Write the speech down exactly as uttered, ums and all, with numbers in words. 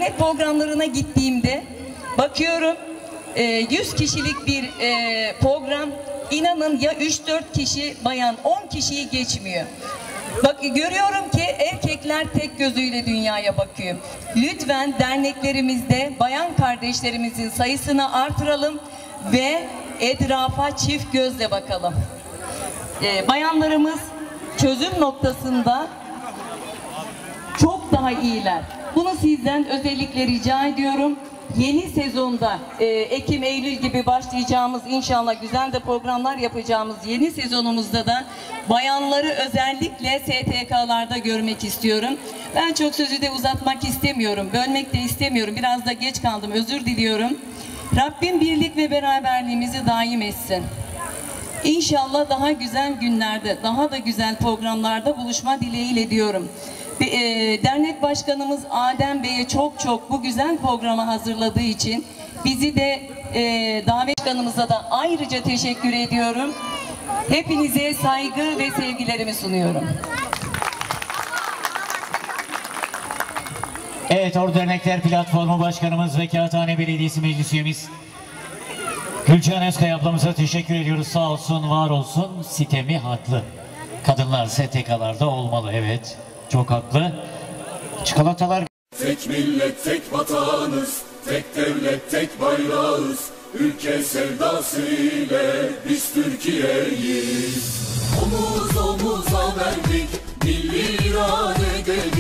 dernek programlarına gittiğimde bakıyorum e, yüz kişilik bir e, program, inanın ya üç dört kişi bayan, on kişiyi geçmiyor. Bak, görüyorum ki erkekler tek gözüyle dünyaya bakıyor. Lütfen derneklerimizde bayan kardeşlerimizin sayısını artıralım ve etrafa çift gözle bakalım. Ee, bayanlarımız çözüm noktasında çok daha iyiler. Bunu sizden özellikle rica ediyorum. Yeni sezonda e, Ekim, Eylül gibi başlayacağımız, inşallah güzel de programlar yapacağımız yeni sezonumuzda da bayanları özellikle S T K'larda görmek istiyorum. Ben çok sözü de uzatmak istemiyorum, bölmek de istemiyorum. Biraz da geç kaldım, özür diliyorum. Rabbim birlik ve beraberliğimizi daim etsin. İnşallah daha güzel günlerde, daha da güzel programlarda buluşma dileğiyle diyorum. E, dernek başkanımız Adem Bey'e çok çok bu güzel programı hazırladığı için, bizi de e, davet başkanımıza da ayrıca teşekkür ediyorum. Hepinize saygı ve sevgilerimi sunuyorum. Evet, Ordu Dernekler Platformu Başkanımız ve Kağıthane Belediyesi Meclis Üyemiz Gülcan Özkaya ablamıza teşekkür ediyoruz. Sağ olsun, var olsun. Sitemi haklı. Kadınlar S T K'larda olmalı, evet. Çok haklı. Çikolatalar. Tek millet, tek vatanız, tek devlet, tek bayrağız. Ülke sevdası ile biz Türkiye'yiz. Omuz omuza verdik, milli irade dedik.